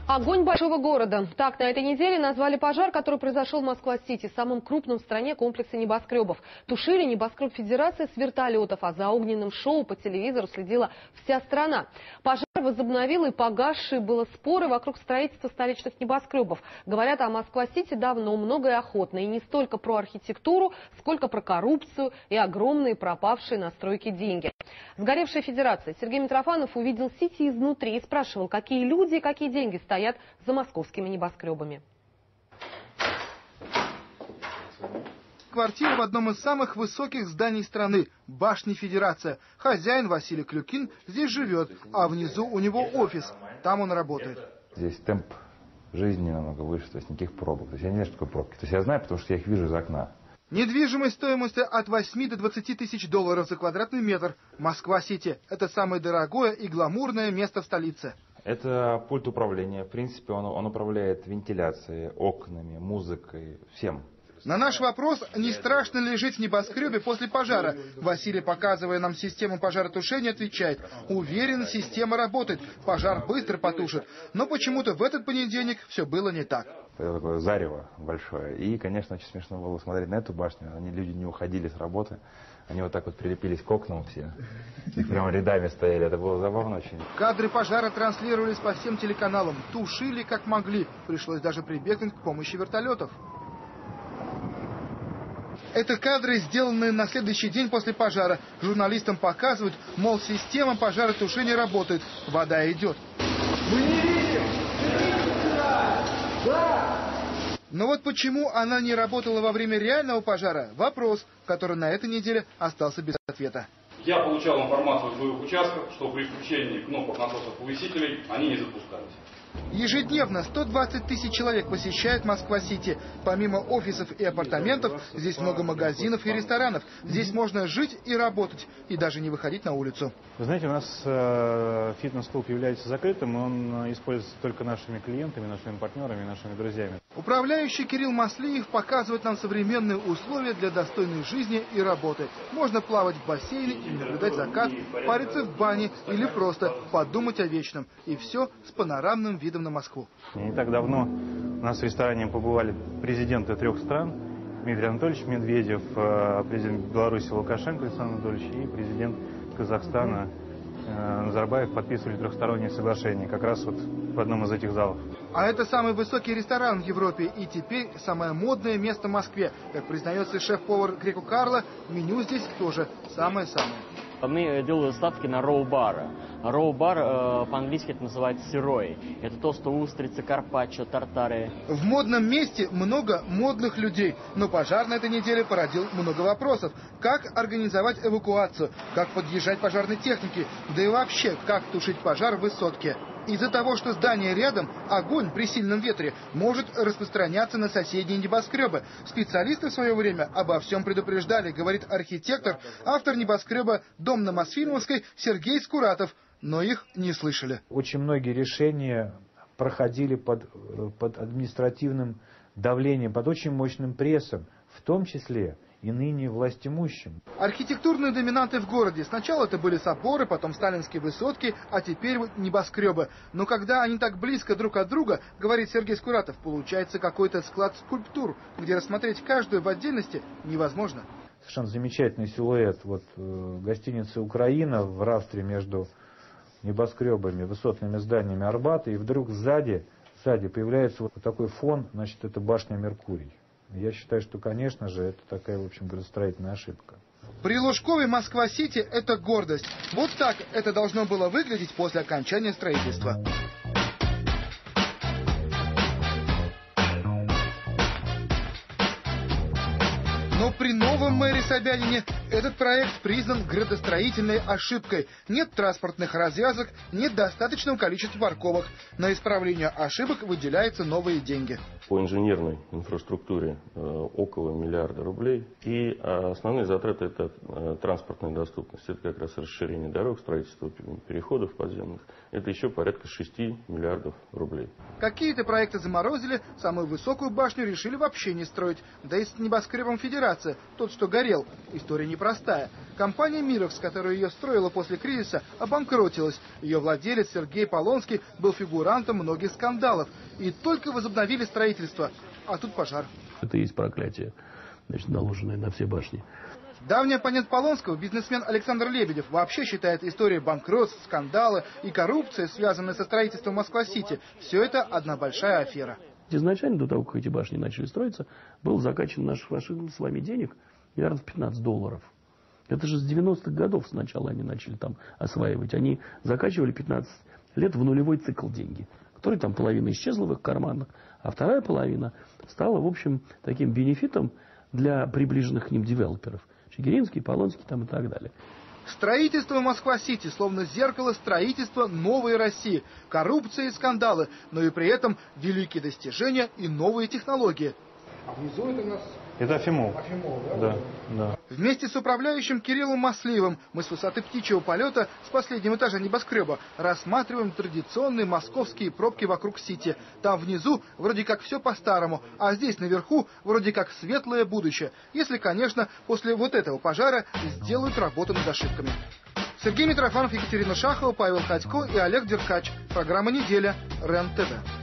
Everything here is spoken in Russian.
Огонь большого города. Так на этой неделе назвали пожар, который произошел в Москва-Сити, самом крупном в стране комплексе небоскребов. Тушили небоскреб Федерации с вертолетов, а за огненным шоу по телевизору следила вся страна. Пожар возобновил и погасшие было споры вокруг строительства столичных небоскребов. Говорят о Москва-Сити давно, много и охотно. И не столько про архитектуру, сколько про коррупцию и огромные пропавшие на стройке деньги. Сгоревшая Федерация. Сергей Митрофанов увидел Сити изнутри и спрашивал, какие люди и какие деньги стоят за московскими небоскребами. Квартира в одном из самых высоких зданий страны – башни Федерация. Хозяин Василий Клюкин здесь живет, а внизу у него офис. Там он работает. Здесь темп жизни намного выше, то есть никаких пробок. То есть я не знаю, что такое пробки. То есть я знаю, потому что я их вижу из окна. Недвижимость стоимостью от 8 до 20 тысяч долларов за квадратный метр. Москва-Сити – это самое дорогое и гламурное место в столице. Это пульт управления. В принципе, он управляет вентиляцией, окнами, музыкой, всем. На наш вопрос, не страшно ли жить в небоскребе после пожара, Василий, показывая нам систему пожаротушения, отвечает: уверен, система работает, пожар быстро потушит. Но почему-то в этот понедельник все было не так. Это такое зарево большое. И, конечно, очень смешно было смотреть на эту башню. Люди не уходили с работы. Они вот так вот прилепились к окнам все. Их прямо рядами стояли. Это было забавно очень. Кадры пожара транслировались по всем телеканалам. Тушили как могли. Пришлось даже прибегнуть к помощи вертолетов. Это кадры, сделанные на следующий день после пожара. Журналистам показывают, мол, система пожаротушения работает. Вода идет. Мы не видим! Да! Но вот почему она не работала во время реального пожара – вопрос, который на этой неделе остался без ответа. Я получал информацию от боевых участков, что при включении кнопок насосов-повысителей они не запускались. Ежедневно 120 тысяч человек посещают Москва-Сити. Помимо офисов и апартаментов, здесь много магазинов и ресторанов. Здесь можно жить и работать, и даже не выходить на улицу. Вы знаете, у нас фитнес-клуб является закрытым, он используется только нашими клиентами, нашими партнерами, нашими друзьями. Управляющий Кирилл Маслиев показывает нам современные условия для достойной жизни и работы. Можно плавать в бассейне и наблюдать закат, париться в бане или просто подумать о вечном. И все с панорамным видом на Москву. Не так давно у нас в ресторане побывали президенты 3 стран. Дмитрий Анатольевич Медведев, президент Беларуси Лукашенко Александр Анатольевич и президент Казахстана Назарбаев подписывали трехстороннее соглашение как раз вот в одном из этих залов. А это самый высокий ресторан в Европе и теперь самое модное место в Москве. Как признается шеф-повар Греко Карло, меню здесь тоже самое-самое. Мы делали ставки на роу-бар. Роу-бар по-английски это называется сирой. Это толстые устрицы, карпаччо, тартары. В модном месте много модных людей. Но пожар на этой неделе породил много вопросов. Как организовать эвакуацию? Как подъезжать пожарной технике? Да и вообще, как тушить пожар в высотке? Из-за того, что здание рядом, огонь при сильном ветре может распространяться на соседние небоскребы. Специалисты в свое время обо всем предупреждали, говорит архитектор, автор небоскреба «Дом на Мосфильмовской» Сергей Скуратов. Но их не слышали. Очень многие решения проходили под административным давлением, под очень мощным прессом, в том числе и ныне властимущим. Архитектурные доминанты в городе. Сначала это были соборы, потом сталинские высотки, а теперь вот небоскребы. Но когда они так близко друг от друга, говорит Сергей Скуратов, получается какой-то склад скульптур, где рассмотреть каждую в отдельности невозможно. Совершенно замечательный силуэт гостиницы «Украина» в равстре между небоскребами, высотными зданиями Арбата, и вдруг сзади появляется вот такой фон, значит, это башня Меркурий. Я считаю, что, конечно же, это такая, в общем, градостроительная ошибка. При Лужкове Москва-Сити – это гордость. Вот так это должно было выглядеть после окончания строительства. Но при новом мэре Собянине этот проект признан градостроительной ошибкой. Нет транспортных развязок, нет достаточного количества парковок. На исправление ошибок выделяются новые деньги. По инженерной инфраструктуре около миллиарда рублей. И основные затраты – это транспортная доступность. Это как раз расширение дорог, строительство переходов подземных. Это еще порядка 6 миллиардов рублей. Какие-то проекты заморозили, самую высокую башню решили вообще не строить. Да и с небоскребом Федерация, тот, что горел, история не непростая. Компания «Мировс», которая ее строила после кризиса, обанкротилась. Ее владелец Сергей Полонский был фигурантом многих скандалов. И только возобновили строительство. А тут пожар. Это и есть проклятие, значит, наложенное на все башни. Давний оппонент Полонского, бизнесмен Александр Лебедев, вообще считает историю банкротств, скандалы и коррупции, связанные со строительством Москва-Сити, все это одна большая афера. Изначально, до того, как эти башни начали строиться, был закачан наших с вами денег миллиардов $15. Это же с 90-х годов сначала они начали там осваивать. Они закачивали 15 лет в нулевой цикл деньги, который там половина исчезла в их карманах, а вторая половина стала, в общем, таким бенефитом для приближенных к ним девелоперов. Чигиринский, Полонский там и так далее. Строительство Москва-Сити словно зеркало строительства новой России. Коррупция и скандалы, но и при этом великие достижения и новые технологии. А внизу это у нас... Это Афимов. Афимов, да? Да. Вместе с управляющим Кириллом Масливым мы с высоты птичьего полета с последнего этажа небоскреба рассматриваем традиционные московские пробки вокруг Сити. Там внизу вроде как все по-старому, а здесь наверху вроде как светлое будущее. Если, конечно, после вот этого пожара сделают работу над ошибками. Сергей Митрофанов, Екатерина Шахова, Павел Ходько и Олег Деркач. Программа «Неделя». РЕН-ТВ.